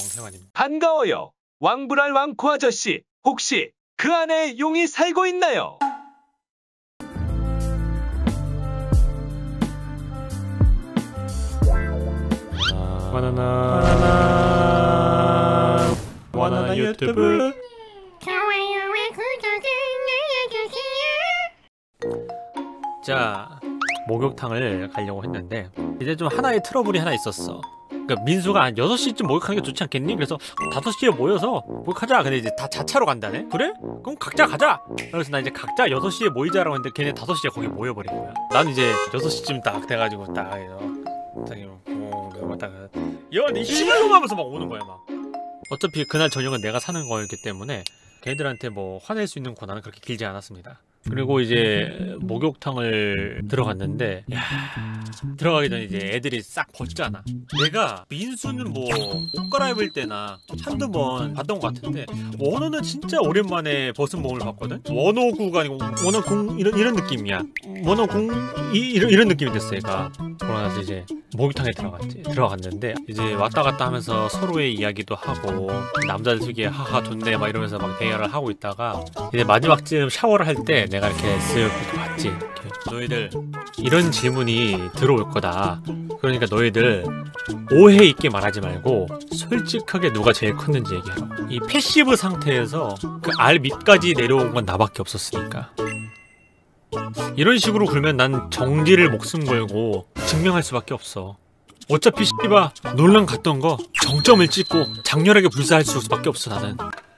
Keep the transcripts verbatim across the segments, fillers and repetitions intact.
정태환입니다. 반가워요. 왕불알 왕코 아저씨. 혹시 그 안에 용이 살고 있나요? 바나나 바나나 바나나 유튜브. 좋아요와 구독을 눌러주세요. 자, 목욕탕을 가려고 했는데 이제 좀 하나의 트러블이 하나 있었어. 그러니까 민수가 한 여섯 시쯤 목욕하는 게 좋지 않겠니? 그래서 다섯 시에 모여서 목욕하자. 근데 이제 다 자차로 간다네? 그래? 그럼 각자 가자! 그래서 나 이제 각자 여섯 시에 모이자라고 했는데 걔네 다섯 시에 거기 모여버린 거야. 나는 이제 여섯 시쯤 딱 돼가지고 딱 해서 자기 뭐 딱 야, 니 씨발놈 하면서 막 오는 거야 막. 어차피 그날 저녁은 내가 사는 거였기 때문에 걔들한테 뭐 화낼 수 있는 권한은 그렇게 길지 않았습니다. 그리고 이제 목욕탕을 들어갔는데, 야, 들어가기 전에 이제 애들이 싹 벗잖아. 내가 민수는 뭐 옷 갈아입을 때나 한두 번 봤던 것 같은데 원호는 진짜 오랜만에 벗은 몸을 봤거든. 원호구가 아니고 원호궁 이런 이런 느낌이야. 원호궁 이, 이런 이런 느낌이 됐어 얘가. 그러고 나서 이제 목욕탕에 들어갔지. 들어갔는데 이제 왔다 갔다 하면서 서로의 이야기도 하고 남자들 특유의 하하 좋네 막 이러면서 막 대화를 하고 있다가 이제 마지막쯤 샤워를 할 때 내가 이렇게 쓱 봤지. 이렇게. 너희들 이런 질문이 들어올 거다. 그러니까 너희들 오해 있게 말하지 말고 솔직하게 누가 제일 컸는지 얘기하라고. 이 패시브 상태에서 그 알 밑까지 내려온 건 나밖에 없었으니까. 이런 식으로 굴면 난 정지를 목숨 걸고 증명할 수밖에 없어. 어차피 씨바 논란 갔던 거 정점을 찍고 장렬하게 불사할 수밖에 없어 나는.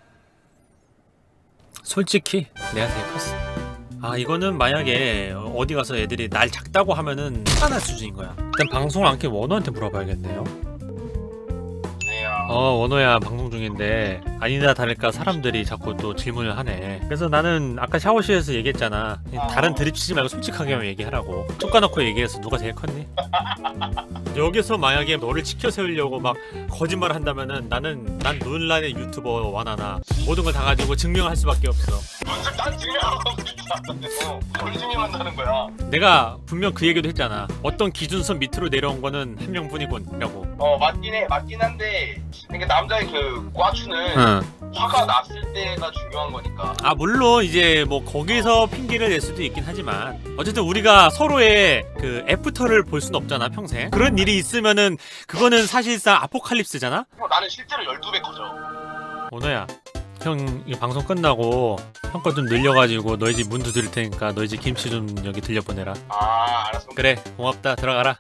솔직히 내가 제일 컸어. 아, 이거는 만약에 어디 가서 애들이 날 작다고 하면은 화날 수준인 거야. 일단 방송을 안 켜고 원호한테 물어봐야겠네요. 어, 원호야 방송 중인데 아니나 다를까 사람들이 자꾸 또 질문을 하네. 그래서 나는 아까 샤워실에서 얘기했잖아. 다른 드립 치지 말고 솔직하게만 얘기하라고. 툭 까놓고 얘기해서 누가 제일 컸니? 여기서 만약에 너를 치켜 세우려고 막 거짓말을 한다면은 나는 난 논란의 유튜버 와나나 모든 걸 다 가지고 증명할 수밖에 없어. 난 증명하고 있어. 뭘 증명한다는 거야? 내가 분명 그 얘기도 했잖아. 어떤 기준선 밑으로 내려온 거는 한 명뿐이군 라고. 어, 맞긴 해. 맞긴 한데 그러니까 남자의 그 꽈추는 응. 화가 났을 때가 중요한 거니까. 아, 물론 이제 뭐 거기서 핑계를 낼 수도 있긴 하지만 어쨌든 우리가 서로의 그 애프터를 볼 수는 없잖아 평생. 그런 일이 있으면은 그거는 사실상 아포칼립스잖아. 어, 나는 실제로 열두 배 커져. 원호야, 형 이 방송 끝나고 형 거 좀 늘려가지고 너희 집 문 두드릴 테니까 너희 집 김치 좀 여기 들려보내라. 아, 알았어. 그래, 고맙다. 들어가라.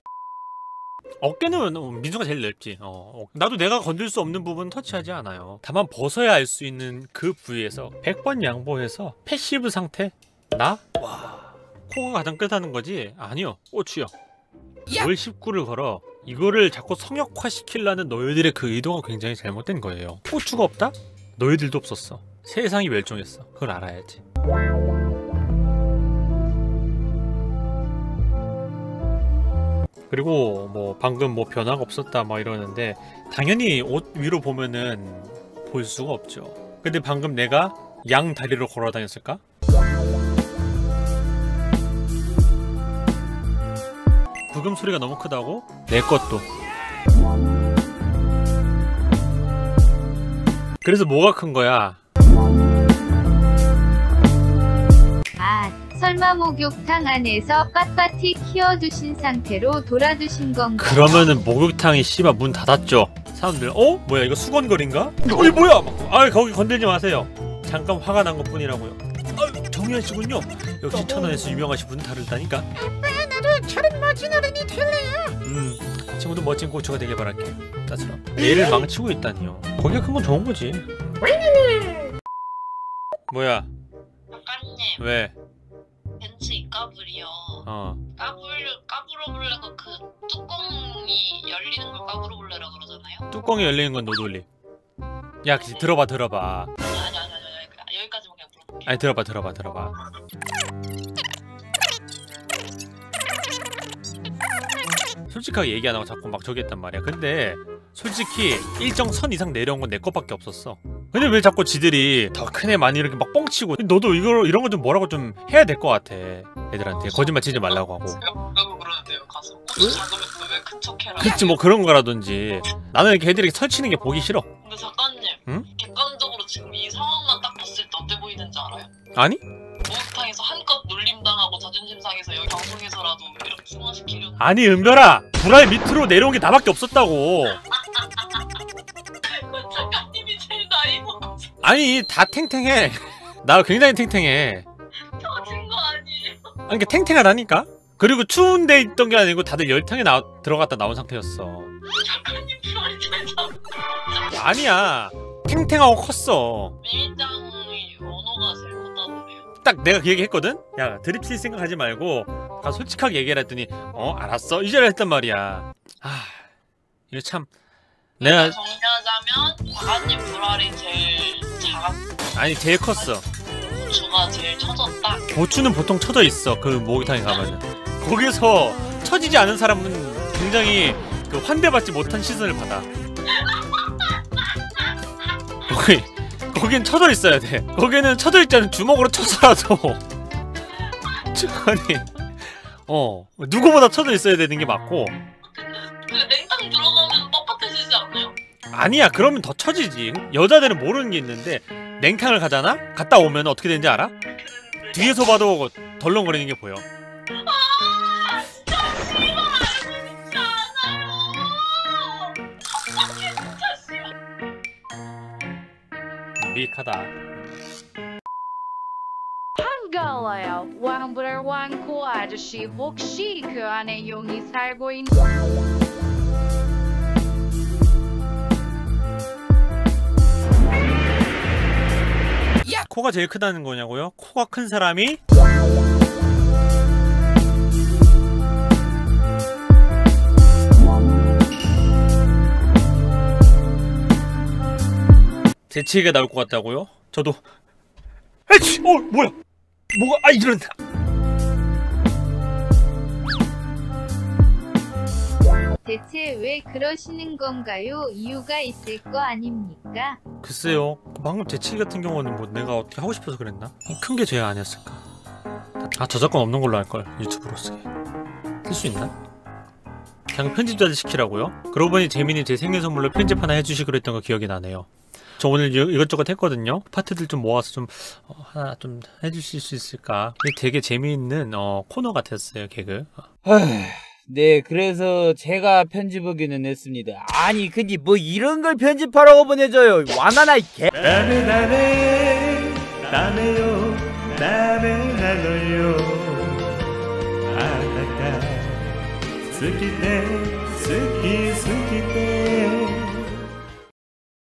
어깨는 민수가 제일 넓지. 어, 나도 내가 건들 수 없는 부분은 터치하지 않아요. 다만 벗어야 알 수 있는 그 부위에서 백 번 양보해서 패시브 상태? 나? 와, 코가 가장 끝하는 거지? 아니요, 고추요. 월 십구를 걸어 이거를 자꾸 성역화 시키려는 너희들의 그 의도가 굉장히 잘못된 거예요. 고추가 없다? 너희들도 없었어. 세상이 멸종했어. 그걸 알아야지. 그리고 뭐 방금 뭐 변화가 없었다 막 이러는데 당연히 옷 위로 보면은 볼 수가 없죠. 근데 방금 내가 양 다리로 걸어 다녔을까? 구금 소리가 너무 크다고? 내 것도. 그래서 뭐가 큰 거야? 아, 설마 목욕탕 안에서 빳빳이 키워두신 상태로 돌아두신 건가? 그러면은 목욕탕이 씨발 문 닫았죠. 사람들 어? 뭐야 이거 수건거리인가? 어이 뭐야? 아, 거기 건들지 마세요. 잠깐 화가 난 것뿐이라고요. 아, 정유한 씨군요. 역시 천안에서 유명하신 분은 다르다니까. 아빠, 나도 저런 멋진 어른이 될래요. 음, 친구도 멋진 고추가 되길 바랄게. 따스럼. 얘를 망치고 있다니요. 거기가 큰 건 좋은 거지. 뭐야? 작가님, 왜? 벤츠 이까불이요. 어. 까불 까불어 보려고 그 뚜껑이 열리는 걸 까불어 보려라 그러잖아요. 뚜껑이 열리는 건 노돌리. 야, 들어봐, 들어봐. 아니 아니 아니 아니, 아니 여기까지만 그냥 물어볼게요. 아니, 들어봐, 들어봐, 들어봐. 솔직하게 얘기 안 하고 자꾸 막 저기 했단 말이야. 근데 솔직히 일정 선 이상 내려온 건 내 것밖에 없었어. 근데 왜 자꾸 지들이 더 큰 애 많이 이렇게 막 뻥치고. 너도 이거 이런 거 좀 뭐라고 좀 해야 될 것 같아. 애들한테 거짓말 치지 말라고 하고. 제가 뭐라고 그러는데요, 가서. 작으면서 왜 그척해라. 그치 뭐 그런 거라든지. 나는 이렇게 애들이 설치는 게 보기 싫어. 근데 작가님, 응? 객관적으로 지금 이 상황만 딱 봤을 때 어때 보이는지 알아요? 아니? 목욕탕에서 한껏 놀림당하고 자존심 상해서 여기 방송에서라도 이렇게 승화시키려고. 아니 은별아, 불알 밑으로 내려온 게 나밖에 없었다고. 그 작가님이 제일 나이 먹어서 아니 다 탱탱해. 나 굉장히 탱탱해. 터진 거 아니에요? 아니 그러니까 탱탱하다니까. 그리고 추운 데 있던 게 아니고 다들 열탕에 나, 들어갔다 나온 상태였어. 작가님 불알이 제일 작. 아니야, 탱탱하고 컸어. 미미짱이 언어가 제일 컸다던데요. 딱 내가 그 얘기 했거든? 야 드립 칠 생각하지 말고 가 솔직하게 얘기를 했더니 어 알았어 이제라 했단 말이야. 아 이거 참 내가 정리하자면 작가님 불알이 제일 작았고 아니 제일 컸어. 고추가 제일 처졌다. 고추는 보통 쳐져 있어. 그 목욕탕에 가면은 거기서 처지지 않은 사람은 굉장히 그 환대받지 못한 시선을 받아. 거기 거긴 쳐져 있어야 돼. 거기는 쳐져 있지 않은 주먹으로 쳐서라도 아니 어 누구보다 쳐져 있어야 되는 게 맞고. 그 냉탕 들어가면 뻣뻣해지지 않나요? 아니야 그러면 더 처지지. 여자들은 모르는 게 있는데 냉탕을 가잖아? 갔다 오면 어떻게 되는지 알아? 뒤에서 봐도 덜렁거리는 게 보여. 아 진짜 씨발 알고 싶지 않아요. 어떻게 진짜 씨발. 미익하다. 한가와요. 왕불알 왕코 아저씨 혹시 그 안에 용이 살고 있는? 코가 제일 크다는 거냐고요? 코가 큰 사람이 재치기가 나올 것 같다고요? 저도 에이치! 어 뭐야? 뭐가 아 이런다. 대체 왜 그러시는 건가요? 이유가 있을 거 아닙니까? 글쎄요. 방금 재치기 같은 경우는 뭐 내가 어떻게 하고 싶어서 그랬나? 큰 게 죄가 아니었을까? 아 저작권 없는 걸로 할걸. 유튜브로 쓰게. 쓸 수 있나? 그냥 편집자들 시키라고요? 그러고 보니 재민이 제 생일 선물로 편집 하나 해주시기로 했던 거 기억이 나네요. 저 오늘 이- 이것저것 했거든요. 파트들 좀 모아서 좀 어, 하나 좀 해주실 수 있을까? 이게 되게 재미있는 어, 코너 같았어요. 개그. 네, 그래서 제가 편집하기는 했습니다. 아니, 근데 뭐 이런 걸 편집하라고 보내줘요. 와나나 이 개. 다음에 다음에 다음에요 다음에 나눠요 아따까 스키 때 스키 스키